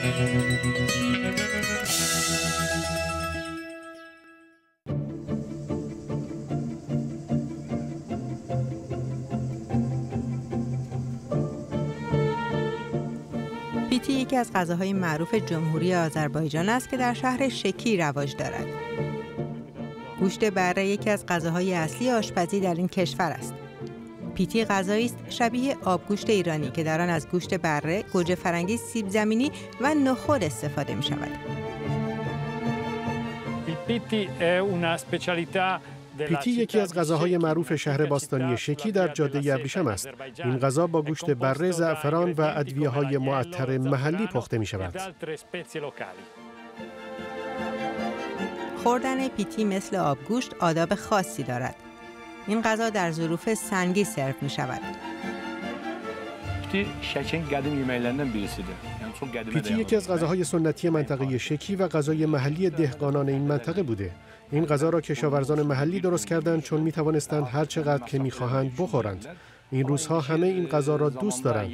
پیتی یکی از غذاهای معروف جمهوری آذربایجان است که در شهر شکی رواج دارد. گوشت بره یکی از غذاهای اصلی آشپزی در این کشور است. پیتی غذایی است شبیه آبگوشت ایرانی که در آن از گوشت بره، گوجه فرنگی، سیب زمینی و نخود استفاده می شود. پیتی یکی از غذاهای معروف شهر باستانی شکی در جاده ابریشم است. این غذا با گوشت بره، زعفران و ادویه‌های معطر محلی پخته می شود. خوردن پیتی مثل آبگوشت آداب خاصی دارد. این غذا در ظروف سنگی سرو می شود. پیتی یکی از غذاهای سنتی منطقه شکی و غذای محلی دهقانان این منطقه بوده. این غذا را کشاورزان محلی درست کردند چون می توانستند هر چقدر که می خواهند بخورند. این روزها همه این غذا را دوست دارند.